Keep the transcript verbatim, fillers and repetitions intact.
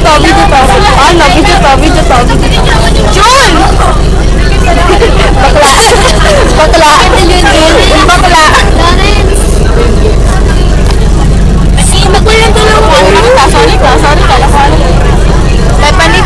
to, video to. Ano, video to, video to. Jun! Bakla. Bakla. Bakla. Sorry ka, sorry ka. Sorry ka. Sorry ka.